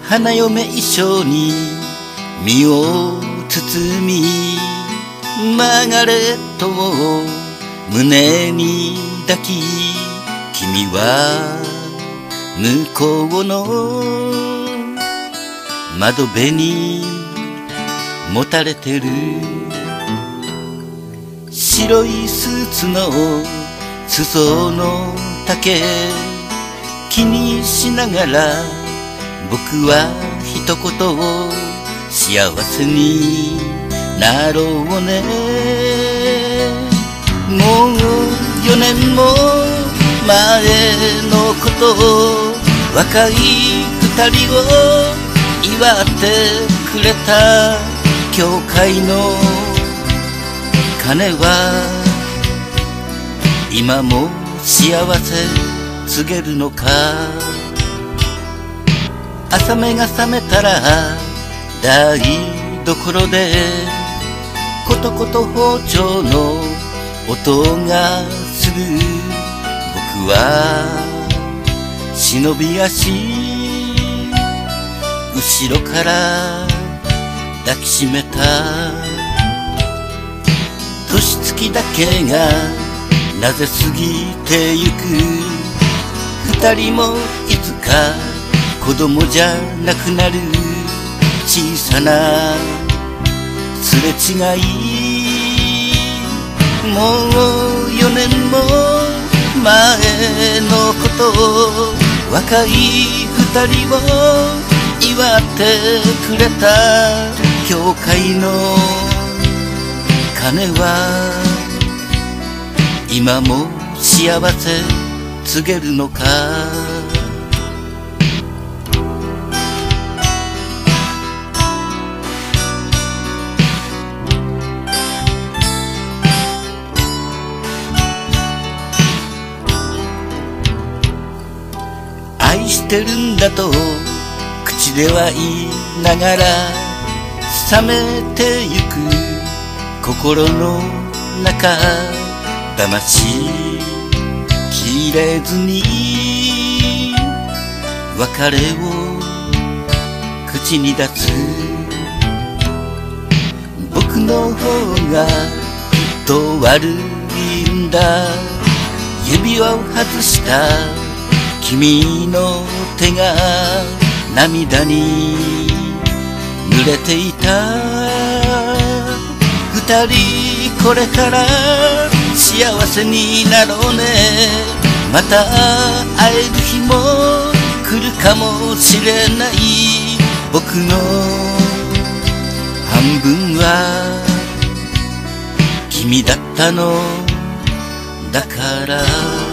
花嫁衣装に身を包み、マーガレットを胸に抱き、君は向こうの窓辺にもたれてる。白いスーツの裾の丈気にしながら、僕は一言を幸せになろうね。もう4年も前のことを、若い2人を祝ってくれた教会の鐘は今も幸せ告げるのか。朝目が覚めたら台所でコトコト包丁の音がする。僕は忍び足、後ろから抱きしめた。年月だけがなぜ過ぎてゆく。二人もいつか子供じゃなくなる。小さなすれ違い、もう4年も前のことを、若い2人を祝ってくれた教会の鐘は今も幸せ告げるのか。愛してるんだと口では言いながら、冷めてゆく心の中、騙しきれずに別れを口に出す。僕の方がきっと悪いんだ。指輪を外した君の手が涙に濡れていた。二人これから幸せになろうね。また会える日も来るかもしれない。僕の半分は君だったのだから。